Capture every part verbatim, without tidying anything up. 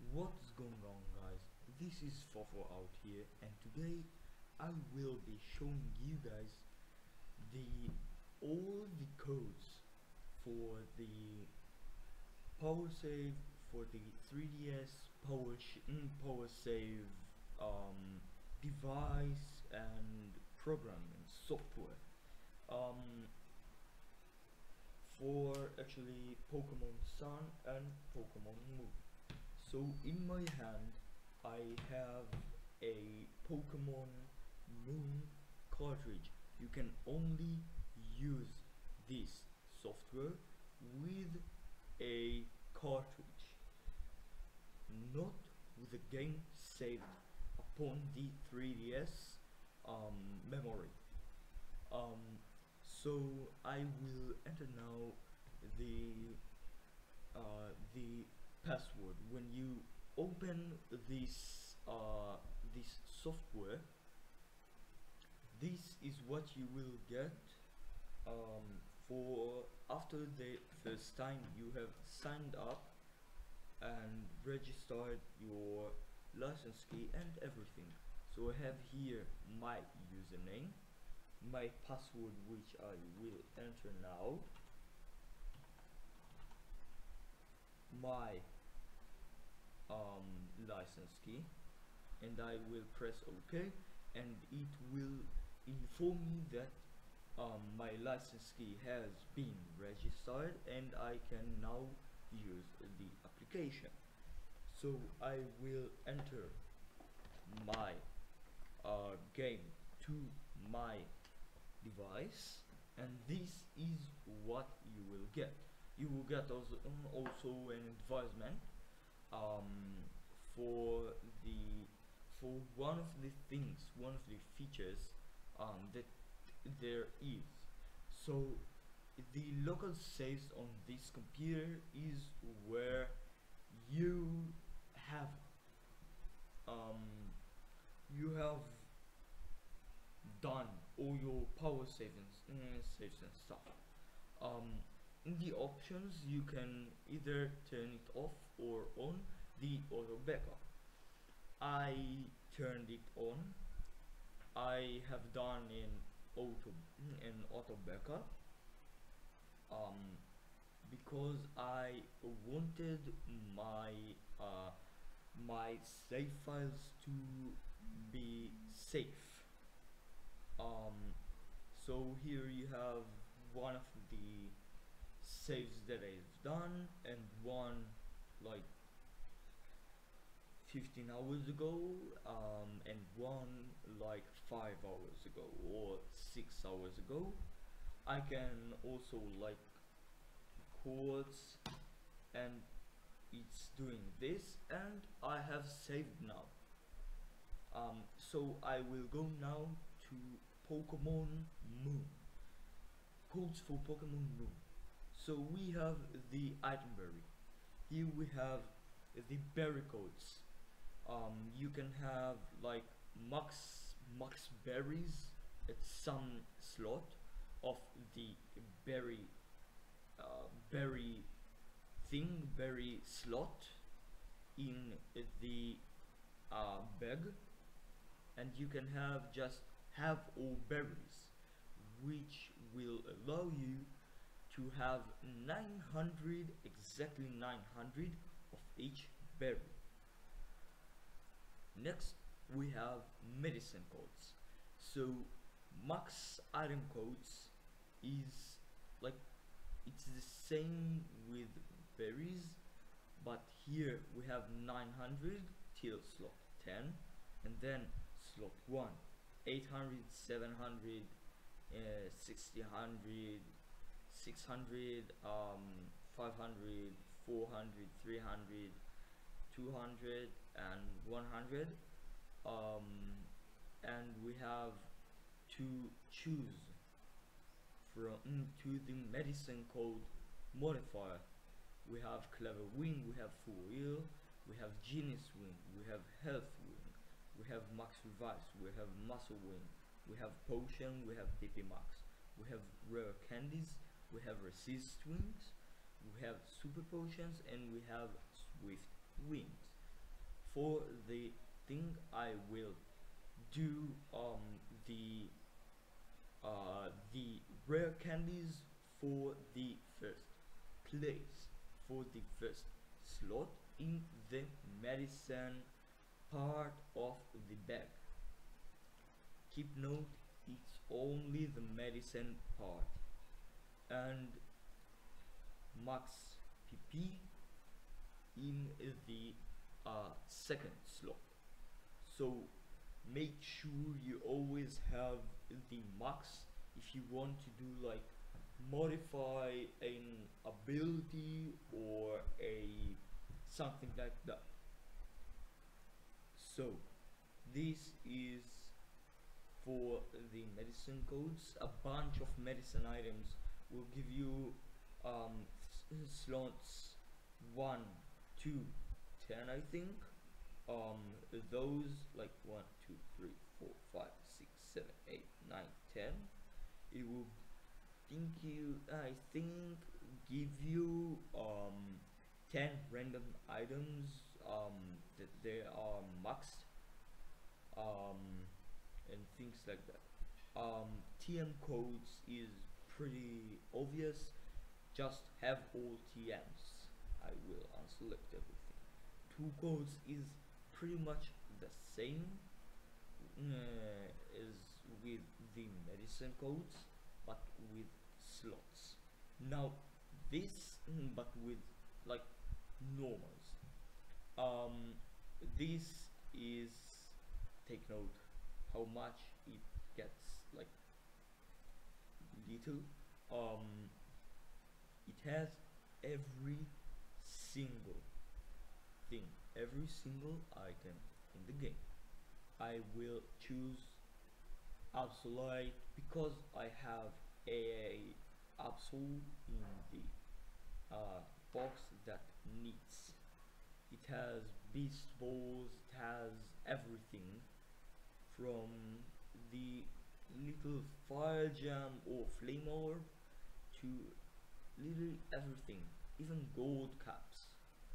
What's going on, guys? This is Fofo out here, and today I will be showing you guys the all the codes for the power save for the three D S power mm, power save um, device and program and software um, for actually Pokemon Sun and Pokemon Moon. So in my hand I have a Pokemon Moon cartridge. You can only use this software with a cartridge, not with the game saved upon the three D S um, memory. Um, so I will enter now the uh, the password. When you open this uh, this software, this is what you will get um, for after the first time you have signed up and registered your license key and everything. So I have here my username, my password, which I will enter now, my um, license key, and I will press OK, and it will inform me that um, my license key has been registered and I can now use the application. So I will enter my uh, game to my device, and this is what you will get. You will get also, um, also an advisement um, for the for one of the things, one of the features um, that there is. So the local saves on this computer is where you have um, you have done all your power savings mm, saves and stuff. Um, in the options you can either turn it off or on the auto backup. I turned it on. I have done an auto an auto backup um, because I wanted my uh, my save files to be safe. Um, so here you have one of the saves that I've done, and one like fifteen hours ago, um, and one like five hours ago or six hours ago. I can also like quotes, and it's doing this, and I have saved now. Um, so I will go now to Pokemon Moon. Codes for Pokemon Moon. So we have the item berry. Here we have the berry codes. Um, you can have like max max berries at some slot of the berry uh, berry thing berry slot in the uh, bag, and you can have just have all berries, which will allow you to have nine hundred, exactly nine hundred of each berry. Next we have medicine codes. So max item codes is like it's the same with berries, but here we have nine hundred till slot ten, and then slot one eight hundred, seven hundred, uh, sixty, one hundred, six hundred, um, five hundred, four hundred, three hundred, two hundred, and one hundred. Um, and we have to choose from mm, to the medicine code modifier. We have Clever Wing, we have Full Heal, we have Genius Wing, we have Health Wing, we have Max Revive, we have Muscle Wing, we have Potion, we have P P Max, we have Rare Candies, we have Resist Wings, we have Super Potions, and we have Swift Wings. for the thing I will do um the uh the rare candies for the first place, for the first slot in the medicine part of the bag. Keep note, it's only the medicine part, and max P P in the uh, second slot. So make sure you always have the max if you want to do like modify an ability or a something like that. So this is for the medicine codes. A bunch of medicine items will give you um, slots one, two, ten, I think. Um, those like one, two, three, four, five, six, seven, eight, nine, ten. It will think you, I think, give you um, ten random items um, that they are maxed. Um, and things like that. Um, T M codes is pretty obvious. Just have all T Ms. I will unselect everything. Two codes is pretty much the same uh, as with the medicine codes, but with slots. Now this, but with like normals. Um, this is, take note how much it gets like little. Um, it has every single thing, every single item in the game. I will choose Absolute because I have a Absol in the uh, box that needs. It has beast balls, it has everything from the little fire jam or flame orb to literally everything, even gold caps.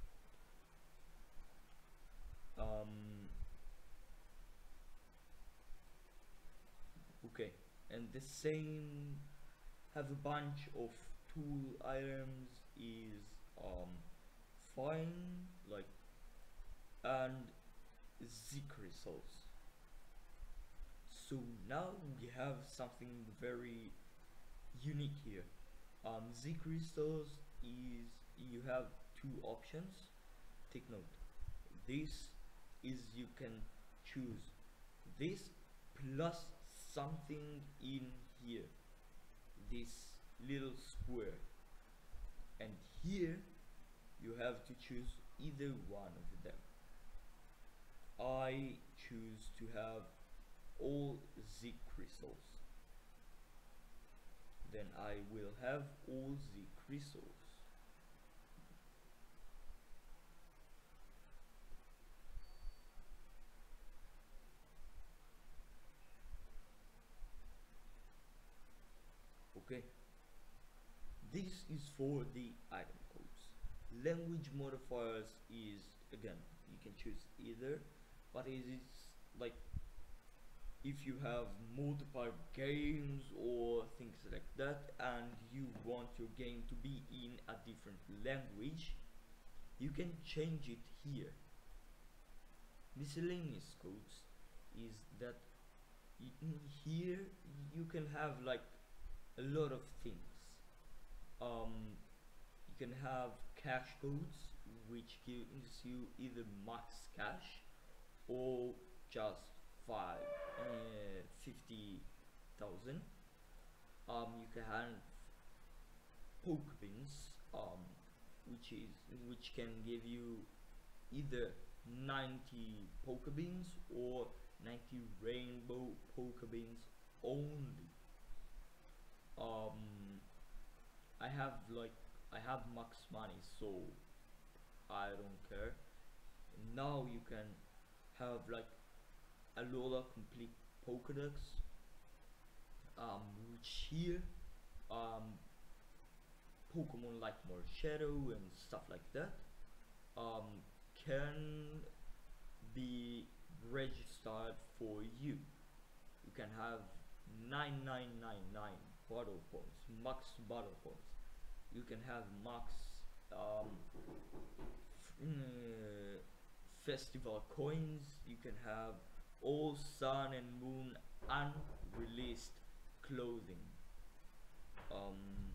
Um, okay, and the same have a bunch of tool items is um, fine, like, and Z crystals. So now we have something very unique here. Um, Z crystals is, you have two options. Take note, this is, you can choose this plus something in here, this little square, and here you have to choose either one of them. I choose to have all Z crystals. Then I will have all Z crystals. Okay, this is for the item codes. Language modifiers is, again, you can choose either, but it is like if you have multiple games or things like that and you want your game to be in a different language, you can change it here. Miscellaneous codes is that in here you can have like a lot of things. Um, you can have cash codes, which gives you either max cash or just five, uh, fifty thousand. Um, you can have poke beans, um, which is which can give you either ninety poke beans or ninety rainbow poke beans only. Um, I have like I have max money, so I don't care. Now you can have like Alola complete Pokedex, um, which here um, Pokemon like Marshadow and stuff like that um, can be registered for you. You can have nine nine nine nine battle points, max battle points. You can have max um, uh, festival coins. You can have all sun and moon unreleased clothing. Um,